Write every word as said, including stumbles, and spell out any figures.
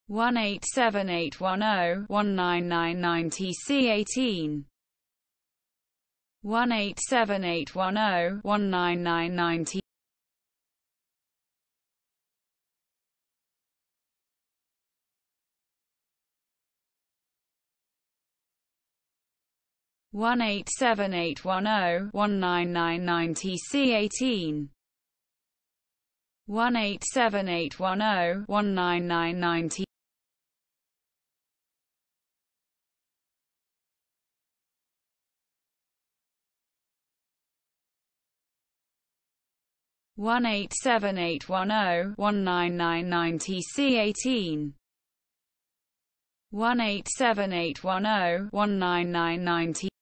one eight seven eight one zero one nine nine nine T C eighteen, one eight seven eight one zero one nine nine nine T one eight seven eight one zero one nine nine nine T C eighteen, one eight seven eight one zero one nine nine nine T one eight seven eight one zero one nine nine nine T C eighteen, one eight seven eight one zero one nine nine nine T